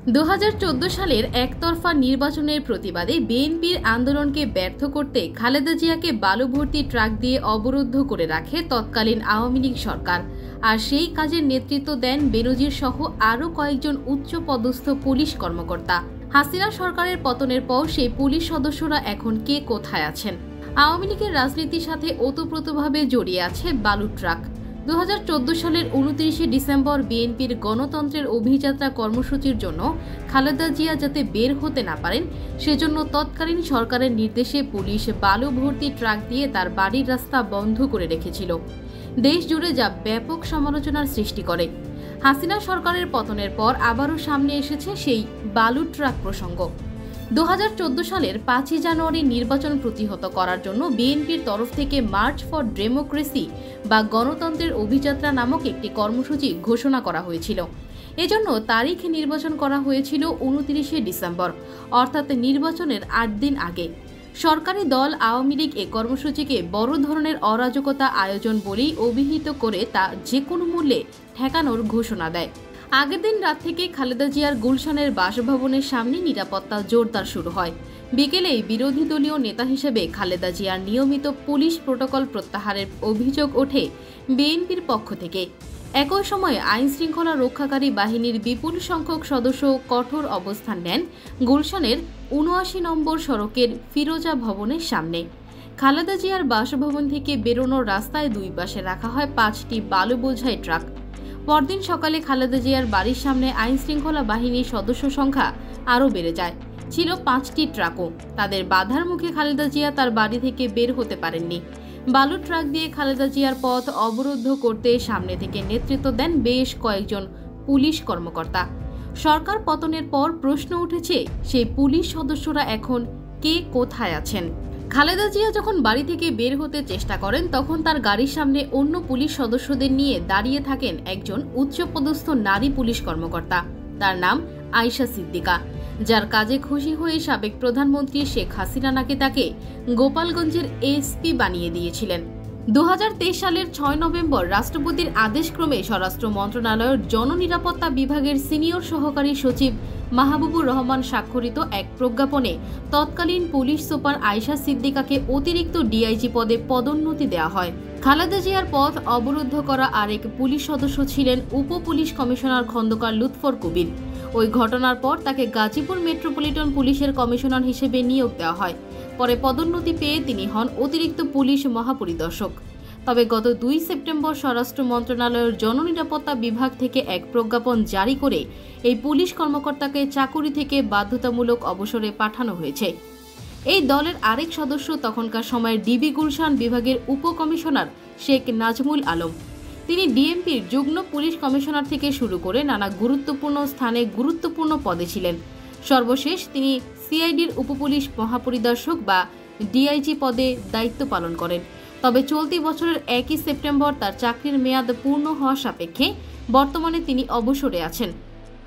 2014 সালের একতরফা নির্বাচনের প্রতিবাদে বিএনপির আন্দোলনকে ব্যর্থ করতে খালেদা জিয়াকে বালু ভর্তি ট্রাক দিয়ে অবরুদ্ধ করে রাখে তৎকালীন আওয়ামী লীগ সরকার। আর সেই কাজের নেতৃত্ব দেন বেনজির সহ আরও কয়েকজন উচ্চপদস্থ পুলিশ কর্মকর্তা। হাসিনা সরকারের পতনের পর সেই পুলিশ সদস্যরা এখন কে কোথায় আছেন? আওয়ামী লীগের রাজনীতির সাথে ওতপ্রোতভাবে জড়িয়ে আছে বালু ট্রাক। 2014 সালের 29 ডিসেম্বর বিএনপির গণতন্ত্রের অভিযাত্রা কর্মসূচির জন্য খালেদা জিয়া যাতে বের হতে না পারেন সেজন্য তৎকালীন সরকারের নির্দেশে পুলিশ বালু ভর্তি ট্রাক দিয়ে তার বাড়ির রাস্তা বন্ধ করে রেখেছিল। দেশ জুড়ে যা ব্যাপক সমালোচনার সৃষ্টি করে। হাসিনা সরকারের পতনের পর আবারও সামনে এসেছে সেই বালু ট্রাক প্রসঙ্গ। 2014 সালের 5 জানুয়ারি নির্বাচন প্রতিহত করার জন্য বিএনপির তরফ থেকে মার্চ ফর ডেমোক্রেসি বা গণতন্ত্রের অভিযাত্রা নামক একটি কর্মসূচি ঘোষণা করা হয়েছিল। এজন্য তারিখ নির্বাচন করা হয়েছিল 29 ডিসেম্বর, অর্থাৎ নির্বাচনের 8 দিন আগে। সরকারি দল আওয়ামী লীগ এ কর্মসূচিকে বড় ধরনের অরাজকতা আয়োজন বলেই অভিহিত করে তা যে কোনো মূল্যে ঠেকানোর ঘোষণা দেয়। আগের দিন রাত থেকে খালেদা জিয়ার গুলশানের বাসভবনের সামনে নিরাপত্তা জোরদার শুরু হয়। বিকেলেই বিরোধী দলীয় নেতা হিসেবে খালেদা জিয়ার নিয়মিত পুলিশ প্রোটোকল প্রত্যাহারের অভিযোগ ওঠে বিএনপির পক্ষ থেকে। একই সময়ে আইন শৃঙ্খলা রক্ষাকারী বাহিনীর বিপুল সংখ্যক সদস্য কঠোর অবস্থান নেন গুলশানের ৭৯ নম্বর সড়কের ফিরোজা ভবনের সামনে। খালেদা জিয়ার বাসভবন থেকে বেরোনোর রাস্তায় দুই পাশে রাখা হয় 5টি বালু বোঝাই ট্রাক। পরদিন সকালে খালেদা জিয়ার বাড়ির সামনে আইন শৃঙ্খলা বাহিনীর সদস্য সংখ্যা আরও বেড়ে যায়। ছিল 5টি ট্রাকও। তাদের বাধার মুখে খালেদা জিয়া তার বাড়ি থেকে বের হতে পারেননি। বালু ট্রাক দিয়ে খালেদা জিয়ার পথ অবরুদ্ধ করতে সামনে থেকে নেতৃত্ব দেন বেশ কয়েকজন পুলিশ কর্মকর্তা। সরকার পতনের পর প্রশ্ন উঠেছে, সেই পুলিশ সদস্যরা এখন কে কোথায় আছেন? খালেদা জিয়া যখন বাড়ি থেকে বের হতে চেষ্টা করেন তখন তার গাড়ির সামনে অন্য পুলিশ সদস্যদের নিয়ে দাঁড়িয়ে থাকেন একজন উচ্চপদস্থ নারী পুলিশ কর্মকর্তা। তার নাম আয়েশা সিদ্দিকা, যার কাজে খুশি হয়ে সাবেক প্রধানমন্ত্রী শেখ হাসিনা নাকি তাকে গোপালগঞ্জের এসপি বানিয়ে দিয়েছিলেন। 2023 সালের 6 নভেম্বর রাষ্ট্রপতির আদেশক্রমে স্বরাষ্ট্র মন্ত্রণালয়ের জননিরাপত্তা বিভাগের সিনিয়র সহকারী সচিব মাহবুবুর রহমান স্বাক্ষরিত এক প্রজ্ঞাপনে তৎকালীন পুলিশ সুপার আয়েশা সিদ্দিকাকে অতিরিক্ত ডিআইজি পদে পদোন্নতি দেওয়া হয়। খালেদা জিয়ার পথ অবরুদ্ধ করা আরেক পুলিশ সদস্য ছিলেন উপ পুলিশ কমিশনার খন্দকার লুৎফর কবির। ওই ঘটনার পর তাকে গাজীপুর মেট্রোপলিটন পুলিশের কমিশনার হিসেবে নিয়োগ দেওয়া হয়। পরে পদোন্নতি পেয়ে তিনি হন অতিরিক্ত পুলিশ মহাপরিদর্শক। তবে গত 2 সেপ্টেম্বর স্বরাষ্ট্র মন্ত্রণালয়ের জননিরাপত্তা বিভাগ থেকে এক প্রজ্ঞাপন জারি করে এই পুলিশ কর্মকর্তাকে চাকুরি থেকে বাধ্যতামূলক অবসরে পাঠানো হয়েছে। এই দলের আরেক সদস্য তখনকার সময়ের ডিবি গুলশান বিভাগের উপকমিশনার শেখ নাজমুল আলম। তিনি ডিএমপির যুগ্ম পুলিশ কমিশনার থেকে শুরু করে নানা গুরুত্বপূর্ণ স্থানে গুরুত্বপূর্ণ পদে ছিলেন। সর্বশেষ তিনি সিআইডির উপপুলিশ মহাপরিদর্শক বা ডিআইজি পদে দায়িত্ব পালন করেন। তবে চলতি বছরের 1 সেপ্টেম্বর তার চাকরির মেয়াদ পূর্ণ হওয়া সাপেক্ষে বর্তমানে তিনি অবসরে আছেন।